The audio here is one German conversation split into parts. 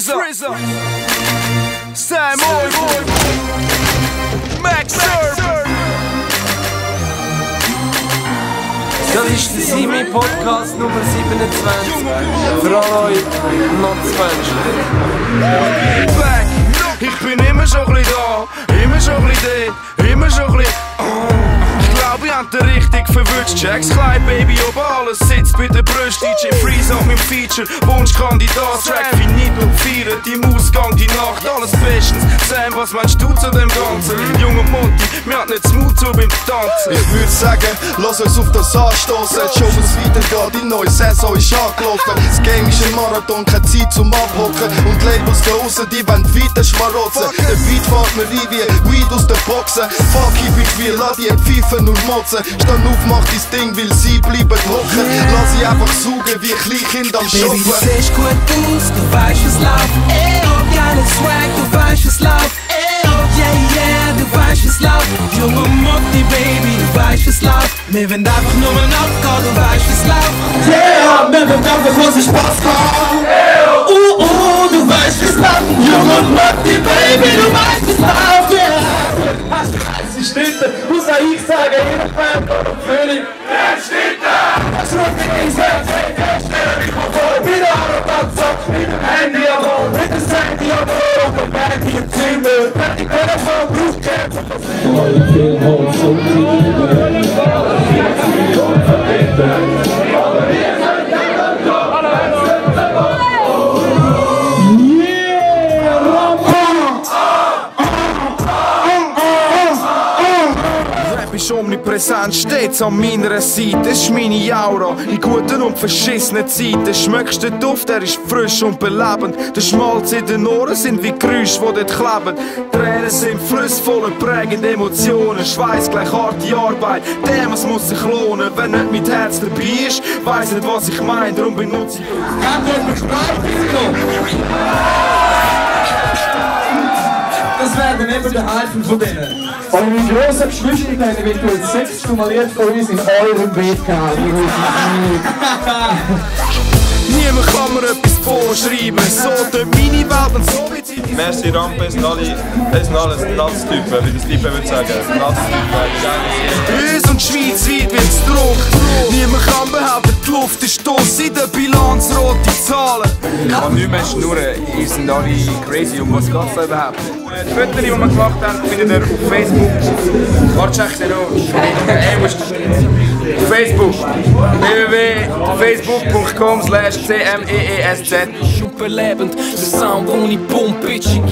Frizzer, C.mEE, Max Surf. Das ist der C.mEE Podcast Nr. 27. Für alle euch Natzmenschen. Ich bin immer schon ein bisschen da, immer schon ein bisschen da, immer schon ein bisschen. Ich glaube, ich hab den richtig verwünscht. Jacks Kleid, Baby, oben alles sitzt bei der Brust. DJ Freeze auf meinem Feature, Wunschkandidat. Track finito, feiern im Ausgang die Nacht. Alles bestens. Sam, was meinst du zu dem Ganzen? Junge Monty, mir hat nicht Mut zu beim Tanzen. Ich würde sagen, lass uns auf das anstoßen. Die Show muss weitergehen, die neue Saison ist angelaufen. Das Game ist ein Marathon, keine Zeit zum Abhocken. Und die Labels da draussen, die wollen weiter schmarotzen. Der Beat fährt mir rein wie Weed aus den Boxen. Fuck, ich bin wie lass die pfeifen und motzen. Stand auf, mach dein Ding, weil sie bleiben hocken. Lass sie einfach saugen wie Kleinkind am Shoppen. Baby, du siehst gut aus, du weißt, was läuft. Geiler Swag, du weißt, was läuft. Yeah, yeah, du weißt, was läuft. Junge Mutti, Baby, du weißt, was läuft. Wir wollen einfach nur abgehen, du weißt, was läuft. Yeah, wir wollen einfach nur Spaß haben. Du weißt, was läuft. Junge Mutti, Baby, du weißt, was läuft. Yeah. Sie steht da, muss auch ich sagen, jeder Fan oder König. Der steht da. Das ist nicht die Gesetz, der steht Mikrofon. Wieder arrogant, sagt mit dem Handy am Ohr. Mit dem Handy am Ohr und dem Handy im Zimmer. Wenn die Telefon Berufskämpfer Ist omnipräsent, stets an meiner Seite. Es ist meine Aura, in guten und verschissenen Zeiten. Schmeckst den Duft, er ist frisch und belebend. Der Schmalz in den Ohren sind wie Geräusche, die dort kleben. Tränen sind Flüsse voller prägende Emotionen. Schweiß gleich harte Arbeit, es muss sich lohnen. Wenn nicht mit Herz dabei ist, weiss nicht, was ich meine, darum benutze ich. Das wäre dann eben der Hype von denen. Und mein grosser Geschwister hat eventuell 6 Stummeliert von uns in eurem Bett gehabt. Niemand kann mir etwas vorschreiben, so tut meine Welt und so wird sie. Merci Rampe, sind alles Natztypen, wie das Typen würde sagen. Natztypen, Uns und schweizweit wird's gedruckt. Niemand kann behaupten, die Luft ist toss, in der Bilanz rote Zahlen. Und nicht mehr schnurren, ihr seid alle crazy. Um was geht's da überhaupt? Die Fotos, die wir gemacht haben, findet ihr auf Facebook. Warte, check sie noch. Auf Facebook. www.facebook.com/CMEESZ. Superlebend, der Sound ohne Pump, bitch. Endlich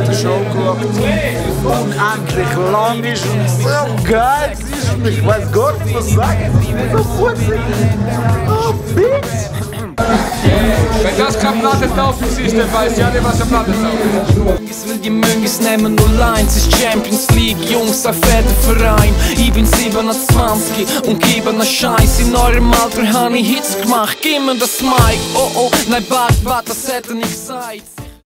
lang ist so geil. Ich weiß Gott, was sagen. So putzig. Oh, bitch. Wenn das kein Albumtaufe ist, dann weiß ja nicht, was ein Albumtaufe ist. Die Mönchs nehmen 01, ist Champions League, Jungs, ein fetter Verein. Ich bin 27 und gebe ne Scheiß. In eurem Alter hab ich Hits gemacht, gib mir das Mic. Oh, nein, warte, das hätte ich gesagt.